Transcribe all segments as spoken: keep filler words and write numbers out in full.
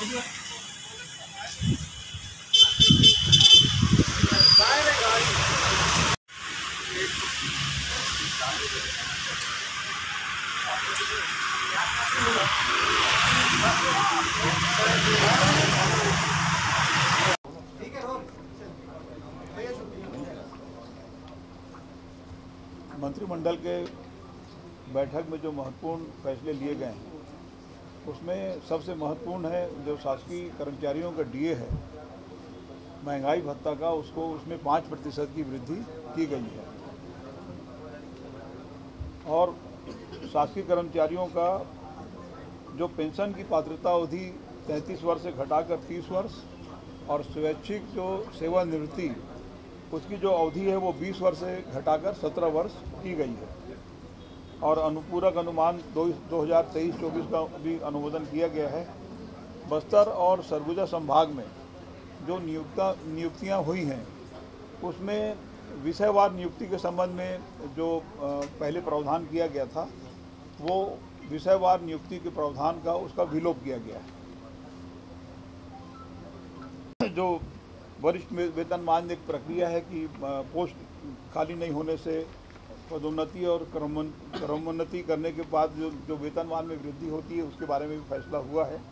मंत्रिमंडल के बैठक में जो महत्वपूर्ण फैसले लिए गए हैं उसमें सबसे महत्वपूर्ण है जो शासकीय कर्मचारियों का डीए है, महंगाई भत्ता का, उसको उसमें पाँच प्रतिशत की वृद्धि की गई है और शासकीय कर्मचारियों का जो पेंशन की पात्रता अवधि तैंतीस वर्ष से घटाकर तीस वर्ष और स्वैच्छिक जो सेवानिवृत्ति उसकी जो अवधि है वो बीस वर्ष से घटाकर सत्रह वर्ष की गई है और अनुपूरक अनुमान दो हज़ार तेईस चौबीस का भी अनुमोदन किया गया है। बस्तर और सरगुजा संभाग में जो नियुक्ता नियुक्तियां हुई हैं उसमें विषयवार नियुक्ति के संबंध में जो पहले प्रावधान किया गया था वो विषयवार नियुक्ति के प्रावधान का उसका विलोप किया गया है। जो वरिष्ठ वेतनमान एक प्रक्रिया है कि पोस्ट खाली नहीं होने से पदोन्नति और क्रमोन्नति करने के बाद जो जो वेतनमान में वृद्धि होती है उसके बारे में भी फैसला हुआ है।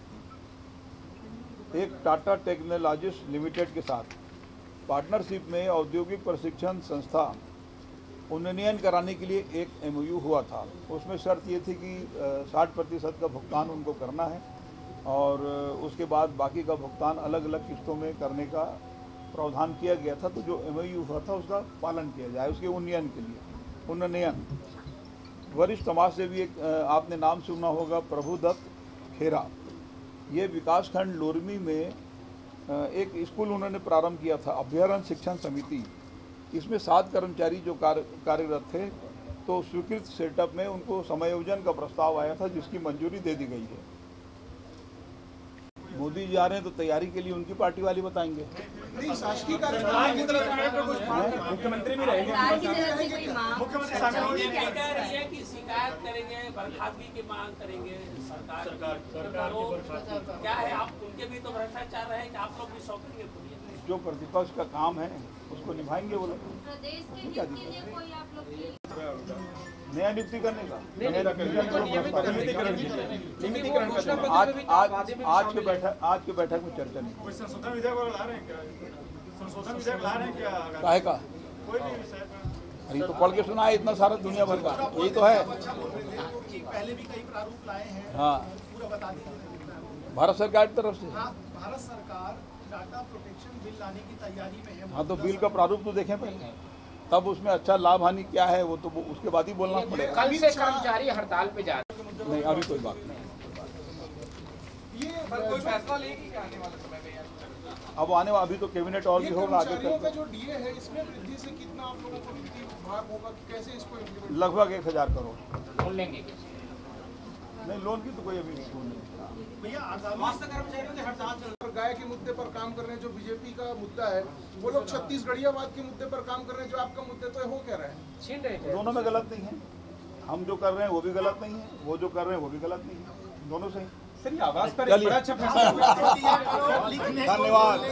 एक टाटा टेक्नोलॉजीज लिमिटेड के साथ पार्टनरशिप में औद्योगिक प्रशिक्षण संस्था उन्नयन कराने के लिए एक एमओयू हुआ था। उसमें शर्त ये थी कि साठ प्रतिशत का भुगतान उनको करना है और उसके बाद बाकी का भुगतान अलग अलग किस्तों में करने का प्रावधान किया गया था। तो जो एमओयू हुआ था उसका पालन किया जाए उसके उन्नयन के लिए। उन्नयन वरिष्ठ समाज सेवी एक आपने नाम सुना होगा, प्रभुदत्त खेरा, ये विकासखंड लोरमी में एक स्कूल उन्होंने प्रारंभ किया था, अभ्यारण्य शिक्षण समिति। इसमें सात कर्मचारी जो कार्य कार्यरत थे, तो स्वीकृत सेटअप में उनको समायोजन का प्रस्ताव आया था जिसकी मंजूरी दे दी गई है। मोदी जी आ रहे हैं तो तैयारी के लिए उनकी पार्टी वाले बताएंगे। नहीं, शासकीय मुख्यमंत्री भी रहेंगे, मुख्यमंत्री कह रही है कि शिकायत करेंगे, बर्खास्तगी की मांग करेंगे सरकार सरकार क्या है, आप उनके भी तो भ्रष्टाचार रहे कि आप लोग भी सौंपेंगे? जो प्रतिपक्ष का काम है उसको निभाएंगे वो लोग। नया नियुक्ति करने का आज आज आज के बैठक आज के बैठक में चर्चा नहीं। संशोधन विधेयक ला रहे हैं क्या? संशोधन विधेयक ला रहे हैं क्या? काहे का? कोई भी विषय अरे तो पढ़ के सुना है इतना सारा दुनिया भर का, यही तो है। पहले भी कई प्रारूप लाए हैं। हाँ, पूरा बता दीजिए। भारत सरकार की तरफ से। हाँ, भारत सरकार डाटा प्रोटेक्शन बिल लाने की तैयारी में है। हाँ, तो बिल का प्रारूप तो देखें पहले, तब उसमें अच्छा लाभ हानि क्या है वो तो उसके बाद ही बोलना पड़ेगा। कल से कर्मचारी हड़ताल पे जा रहे हैं। नहीं, अभी कोई बात नहीं। ये कोई फैसला लेगी क्या आने वाले समय में? अब आने वाला अभी तो कैबिनेट और भी होगा आगे का जो डीए है इसमें वृद्धि से कितना आप लोगों को वित्तीय भार होगा, कैसे इसको इम्प्लीमेंट? लगभग एक हजार करोड़। लोन लेंगे? नहीं, लोन की तो कोई अभी नहीं। भैया, स्वास्थ्य कर्मचारियों के हड़ताल चल रही है। गाय के मुद्दे पर काम कर रहे हैं, जो बीजेपी का मुद्दा है, वो लोग छत्तीसगढ़ियावाद के मुद्दे पर काम कर रहे हैं, जो आपका मुद्दे तो हो क्या रहा है? छीन रहे हैं। दोनों में गलत नहीं है, हम जो कर रहे हैं वो भी गलत नहीं है, वो जो कर रहे हैं वो भी गलत नहीं है, दोनों सही। सर, ये आवाज पर एक बड़ा अच्छा फैसला। धन्यवाद।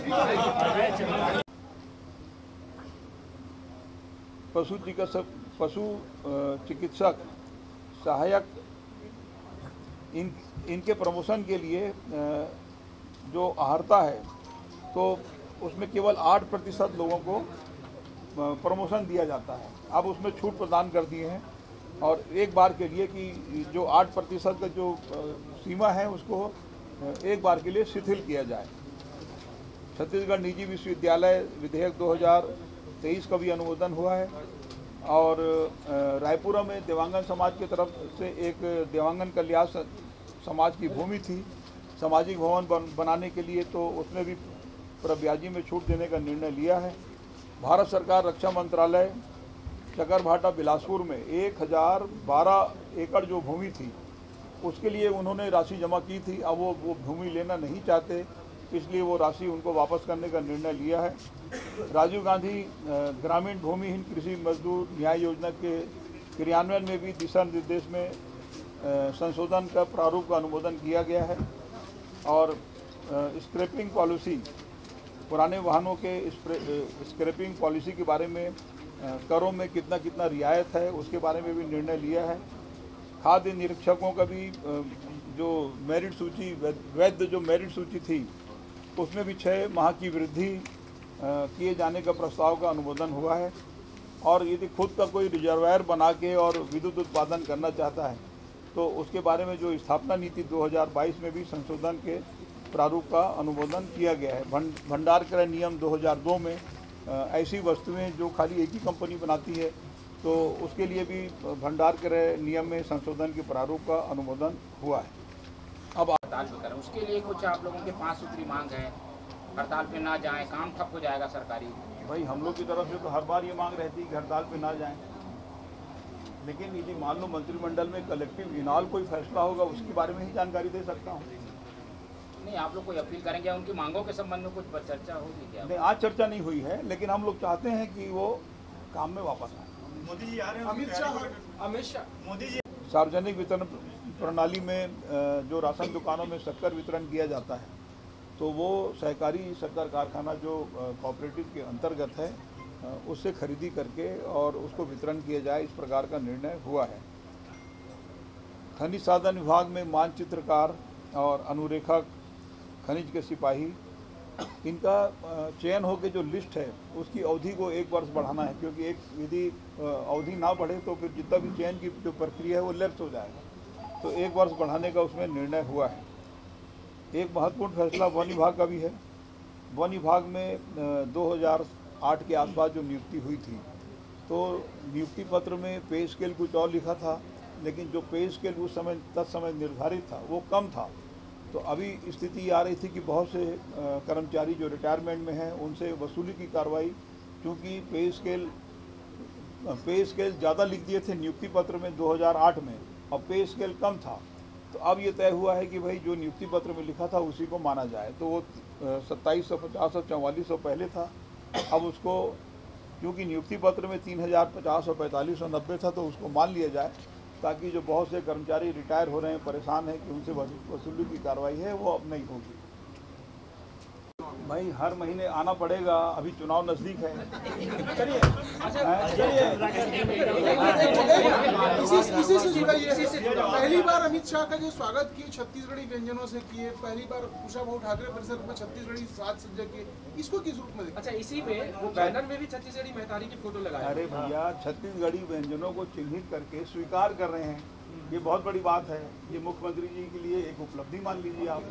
पशु चिकित्सक पशु चिकित्सक सहायक इन इनके प्रमोशन के लिए जो अहर्ता है तो उसमें केवल आठ प्रतिशत लोगों को प्रमोशन दिया जाता है। अब उसमें छूट प्रदान कर दिए हैं और एक बार के लिए कि जो आठ प्रतिशत का जो सीमा है उसको एक बार के लिए शिथिल किया जाए। छत्तीसगढ़ निजी विश्वविद्यालय विधेयक दो हज़ार तेईस का भी अनुमोदन हुआ है और रायपुरा में देवांगन समाज की तरफ से एक देवांगन कल्याण समाज की भूमि थी सामाजिक भवन बन, बनाने के लिए, तो उसमें भी प्रब्याजी में छूट देने का निर्णय लिया है। भारत सरकार रक्षा मंत्रालय चकरभाटा बिलासपुर में एक हज़ार बारह एकड़ जो भूमि थी उसके लिए उन्होंने राशि जमा की थी। अब वो वो भूमि लेना नहीं चाहते, इसलिए वो राशि उनको वापस करने का निर्णय लिया है। राजीव गांधी ग्रामीण भूमिहीन कृषि मजदूर न्याय योजना के क्रियान्वयन में भी दिशा निर्देश में संशोधन का प्रारूप का अनुमोदन किया गया है। और स्क्रैपिंग पॉलिसी, पुराने वाहनों के स्क्रैपिंग पॉलिसी के बारे में, करों में कितना कितना रियायत है उसके बारे में भी निर्णय लिया है। खाद्य निरीक्षकों का भी जो मेरिट सूची, वैध जो मेरिट सूची थी उसमें भी छः माह की वृद्धि किए जाने का प्रस्ताव का अनुमोदन हुआ है। और यदि खुद का कोई रिजर्वायर बना के और विद्युत उत्पादन करना चाहता है तो उसके बारे में जो स्थापना नीति दो हज़ार बाईस में भी संशोधन के प्रारूप का अनुमोदन किया गया है। भंडार क्रय नियम दो हज़ार दो में ऐसी वस्तुएं जो खाली एक ही कंपनी बनाती है तो उसके लिए भी भंडार क्रय नियम में संशोधन के प्रारूप का अनुमोदन हुआ है। अब हड़ताल पे करें उसके लिए कुछ आप लोगों के पांच सूत्री मांग है, हड़ताल पे ना जाएं, काम ठप हो जाएगा सरकारी। भाई हम लोग की तरफ से तो हर बार ये मांग रहती है कि हड़ताल पे ना जाएं, लेकिन यदि मान लो मंत्रिमंडल में कलेक्टिव इनाल कोई फैसला होगा उसके बारे में ही जानकारी दे सकता हूँ। नहीं, आप लोग कोई अपील करेंगे, उनकी मांगों के संबंध में कुछ चर्चा होगी क्या? नहीं, आज चर्चा नहीं हुई है, लेकिन हम लोग चाहते हैं कि वो काम में वापस आए। मोदी जी आ रहे हैं, अमित शाह अमित शाह मोदी जी। सार्वजनिक वितरण प्रणाली में जो राशन दुकानों में शक्कर वितरण किया जाता है तो वो सहकारी शक्कर कारखाना जो कोऑपरेटिव के अंतर्गत है उससे खरीदी करके और उसको वितरण किया जाए, इस प्रकार का निर्णय हुआ है। खनिज साधन विभाग में मानचित्रकार और अनुरेखक, खनिज के सिपाही, इनका चयन होकर जो लिस्ट है उसकी अवधि को एक वर्ष बढ़ाना है, क्योंकि एक यदि अवधि ना बढ़े तो फिर जितना भी चयन की जो प्रक्रिया है वो लैप्स हो जाएगा। तो एक वर्ष बढ़ाने का उसमें निर्णय हुआ है। एक महत्वपूर्ण फैसला वन विभाग का भी है। वन विभाग में दो हज़ार आठ के आसपास जो नियुक्ति हुई थी तो नियुक्ति पत्र में पे स्केल कुछ और लिखा था, लेकिन जो पे स्केल उस समय तत्समय निर्धारित था वो कम था। तो अभी स्थिति आ रही थी कि बहुत से कर्मचारी जो रिटायरमेंट में हैं उनसे वसूली की कार्रवाई, क्योंकि पे स्केल पे स्केल ज़्यादा लिख दिए थे नियुक्ति पत्र में दो हज़ार आठ में और पे स्केल कम था। तो अब ये तय हुआ है कि भाई जो नियुक्ति पत्र में लिखा था उसी को माना जाए। तो वो सत्ताईस सौ पचास और चौवालीस सौ पहले था, अब उसको क्योंकि नियुक्ति पत्र में तीन हज़ार पचास और पैंतालीस सौ नब्बे था तो उसको मान लिया जाए, ताकि जो बहुत से कर्मचारी रिटायर हो रहे हैं, परेशान हैं कि उनसे वसूली की कार्रवाई है वो अब नहीं होगी। भाई हर महीने आना पड़ेगा, अभी चुनाव नज़दीक है। चलिए इसी से जुड़ा ये पहली बार अमित शाह का जो स्वागत किए छत्तीसगढ़ी व्यंजनों से किए, पहली बार कुशाभाऊ ठाकरे परिसर में छत्तीसगढ़ी साज सज्जा किए, इसको किस रूप में? अच्छा, इसी में वो बैनर में भी छत्तीसगढ़ी मेहतारी की फोटो लगाई। अरे भैया, छत्तीसगढ़ी व्यंजनों को चिन्हित करके स्वीकार कर रहे हैं, ये बहुत बड़ी बात है। ये मुख्यमंत्री जी के लिए एक उपलब्धि मान लीजिए आप।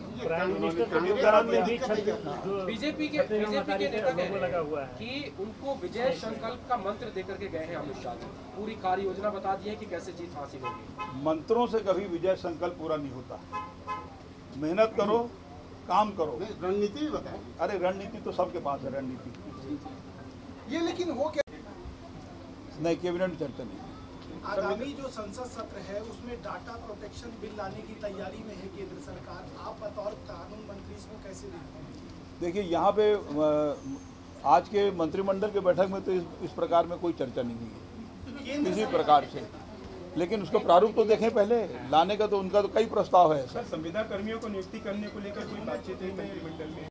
बीजेपी के बीजेपी के नेता कह हुआ है कि उनको विजय संकल्प का मंत्र देकर के गए हैं अमित शाह जी, पूरी कार्य योजना बता दी है कि कैसे जीत हासिल होगी। मंत्रों से कभी विजय संकल्प पूरा नहीं होता। मेहनत करो, काम करो, रणनीति भी बताएं। अरे रणनीति तो सबके पास है, रणनीति ये लेकिन हो क्या नहीं, कैबिनेट चर्चा नहीं। आगामी जो संसद सत्र है उसमें डाटा प्रोटेक्शन बिल लाने की तैयारी में है केंद्र सरकार, आप बतौर कानून मंत्री इसको कैसे देखते हैं? देखिए, यहाँ पे आज के मंत्रिमंडल के बैठक में तो इस, इस प्रकार में कोई चर्चा नहीं हुई है किसी प्रकार से, लेकिन उसका प्रारूप तो देखें पहले। लाने का तो उनका तो कई प्रस्ताव है। संविदा कर्मियों को नियुक्ति करने को लेकर कोई बातचीत हुई मंत्रिमंडल में?